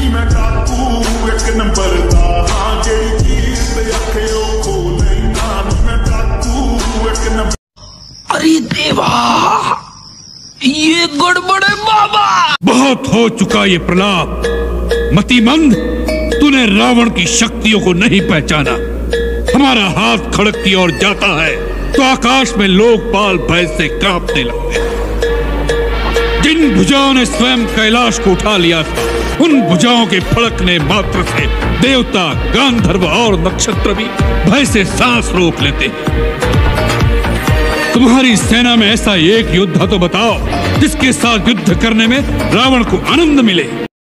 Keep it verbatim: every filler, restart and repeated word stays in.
मैं डाकू एक नंबर दा हां जेड़ी चीज ते आखे ओ खोले ना मैं डाकू एक नंबर। अरे देवा, ये गड़बड़ है बाबा। बहुत हो चुका ये प्रलाप। मतिमंद, तूने रावण की शक्तियों को नहीं पहचाना। हमारा हाथ खड़क की ओर जाता है तो आकाश में लोकपाल भय से कांपने लगते हैं। जिन भुजाओं ने स्वयं कैलाश को उठा लिया था, उन भुजाओं के फड़कने मात्र से देवता, गांधर्व और नक्षत्र भी भय से सांस रोक लेते हैं। तुम्हारी सेना में ऐसा एक योद्धा तो बताओ जिसके साथ युद्ध करने में रावण को आनंद मिले।